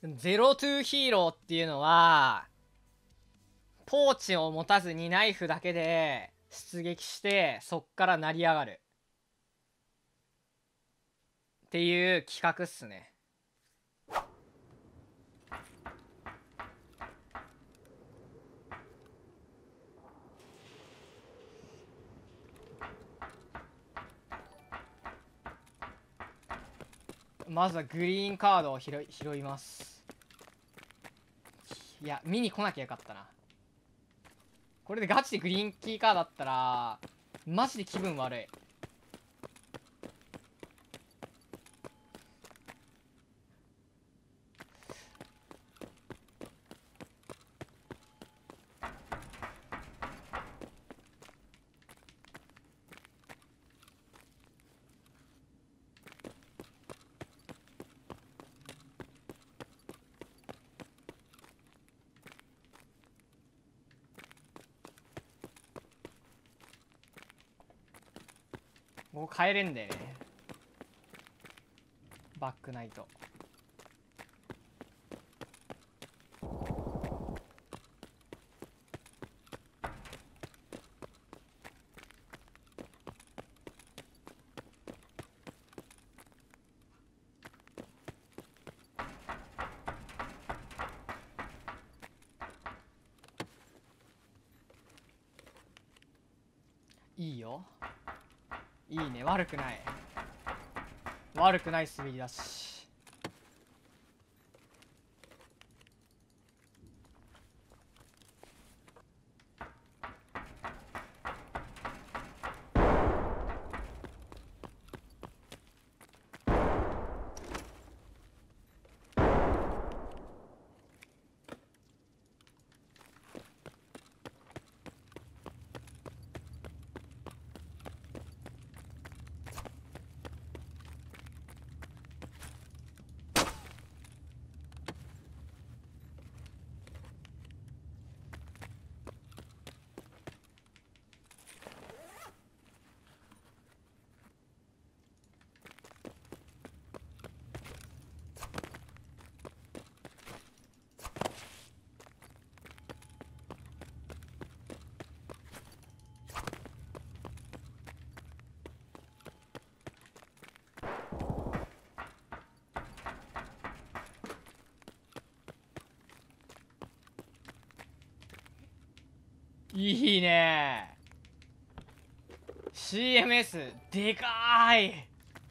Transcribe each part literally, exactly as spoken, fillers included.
ゼロトゥーヒーローっていうのは、ポーチを持たずにナイフだけで出撃して、そっから成り上がる。っていう企画っすね。まずはグリーンカードを拾い拾います。いや、見に来なきゃよかったな。これでガチでグリーンキーカードだったら、マジで気分悪い。ここ帰れんだよね。バックナイト。いいよ。いいね、悪くない。悪くない滑りだし。いいね。 シーエムエス でかーい。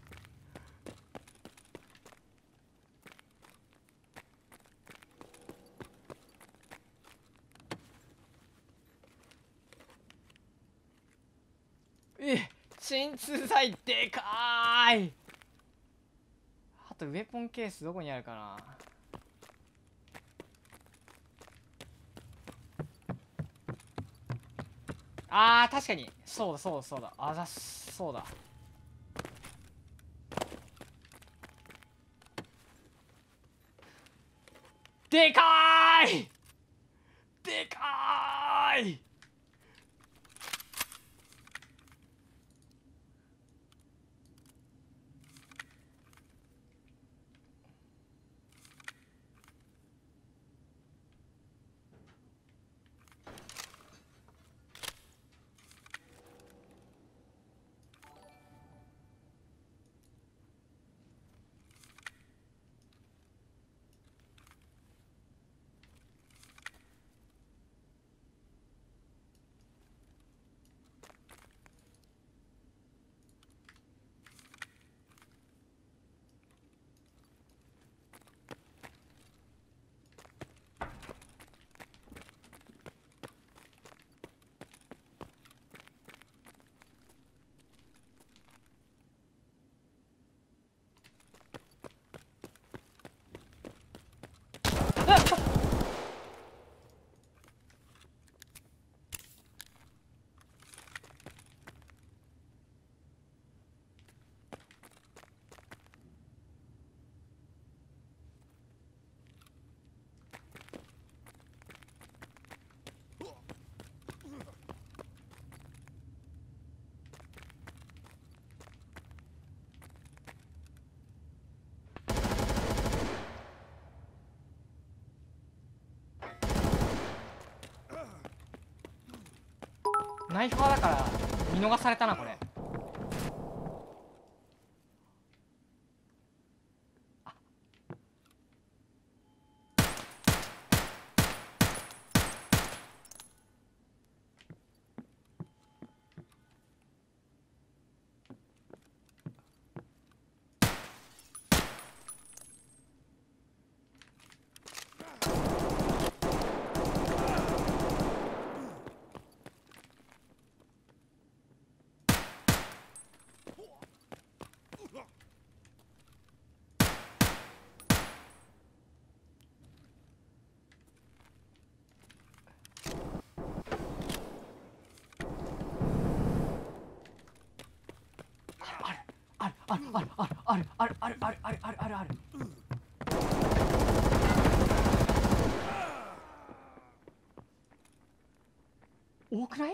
え、鎮痛剤でかーい。あとウェポンケースどこにあるかな。あー、確かにそうだそうだそうだ、あざそうだ。でかーい、でかーい。 ナイフ派だから見逃されたなこれ。あるあるあるあるあるあるあるあるあるあるあるある。多くない？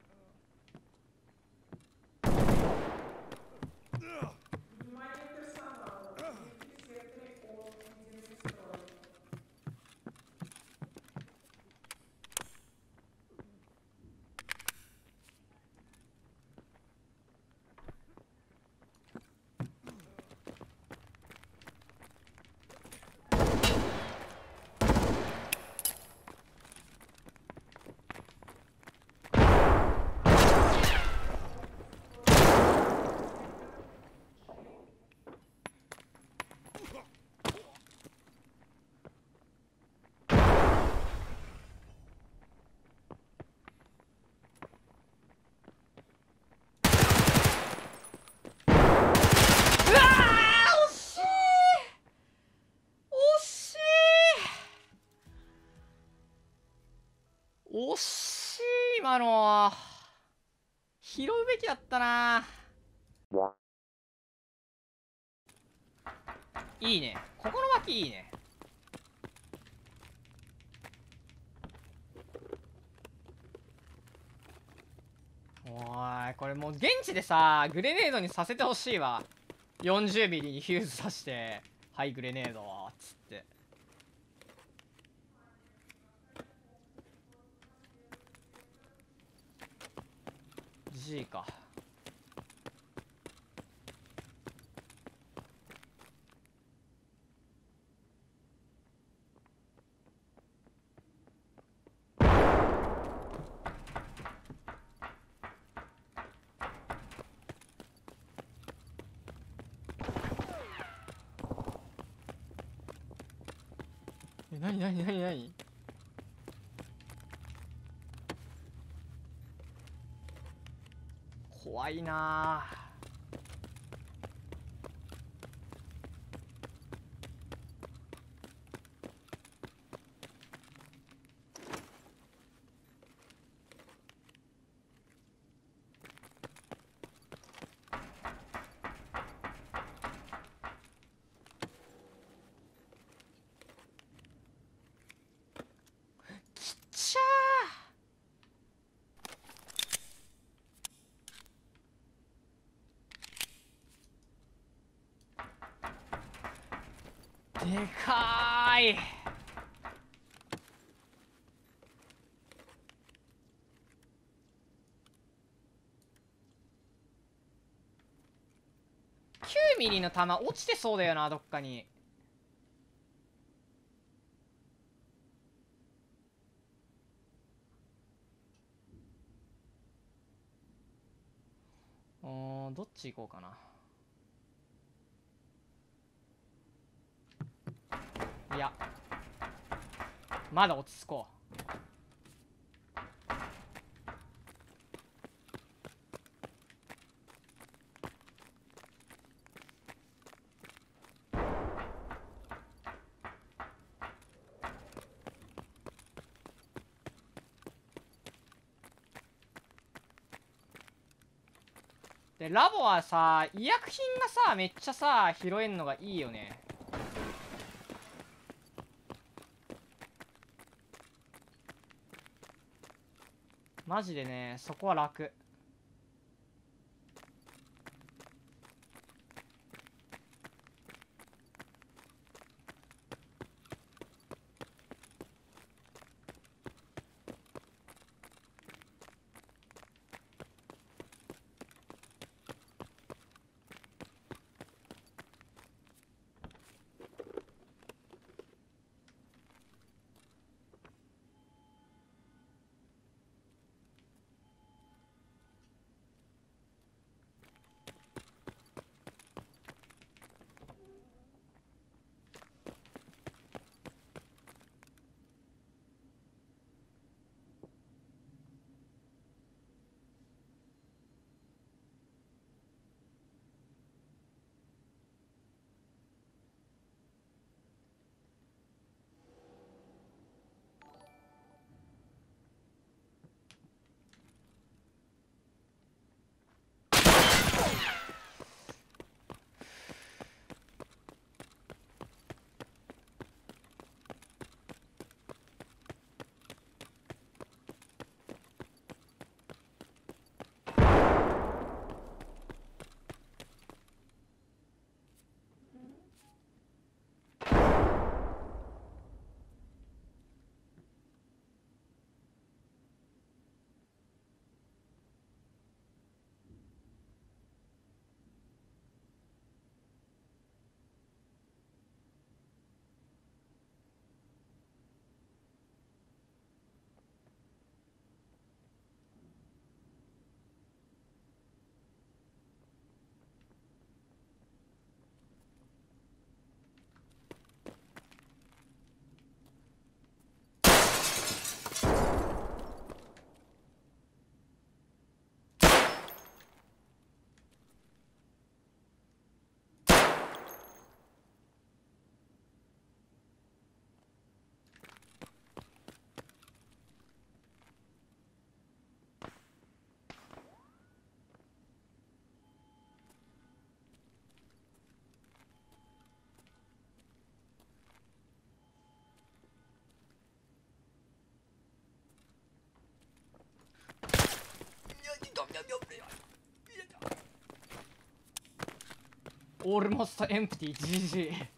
惜しい。今の拾うべきだったな。いいね、ここの脇いいね。おーい、これもう現地でさグレネードにさせてほしいわ。よんじゅうミリにフューズさして「はいグレネード」っつって。 G か。え、なになになになに。怖いなあ。きっちゃー。でかーい。きゅうミリの弾落ちてそうだよなどっかに。おー、どっち行こうかな。いやまだ落ち着こう。でラボはさ医薬品がさめっちゃさ拾えんのがいいよね。マジでねそこは楽。 オールモストエンプティ ジージー。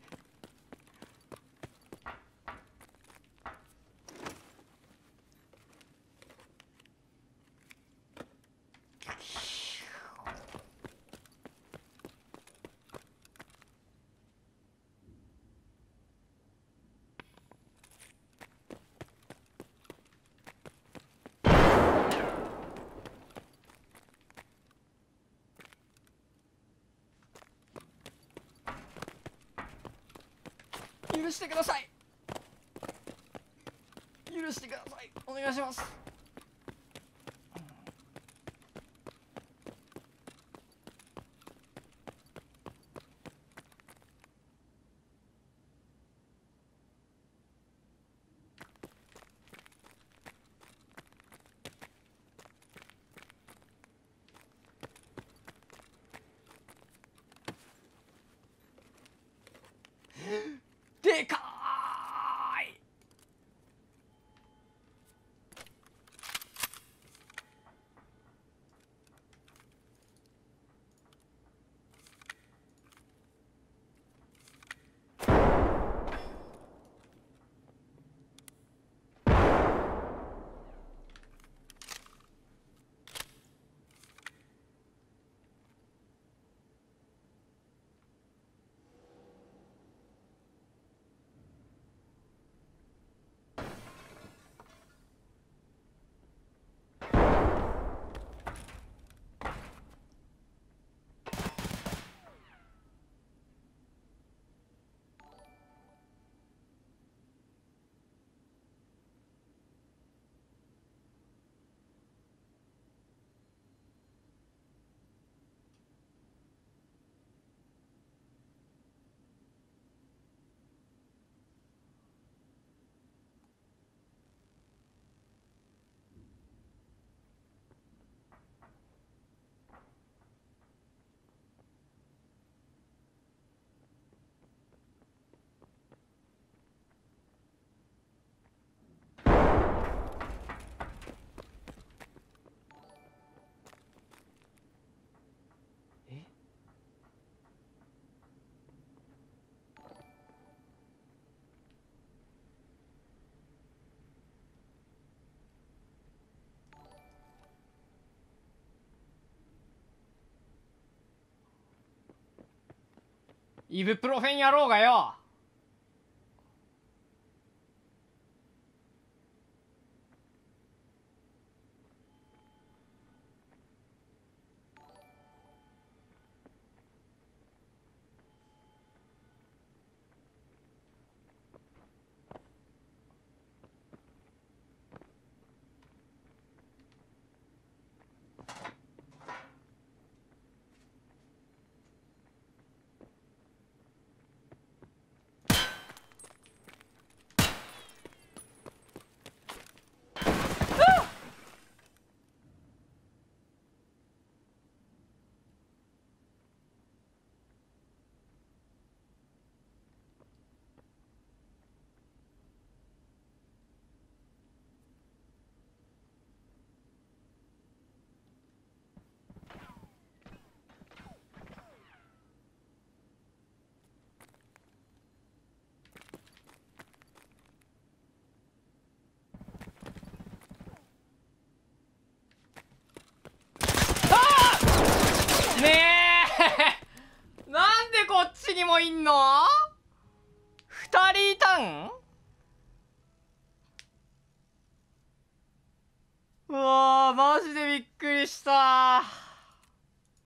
許してください、許してください、お願いします。でかーい。え、イブプロフェン野郎がよ。ねえなんでこっちにもいんの？二人いたん？うわーマジでびっくりした。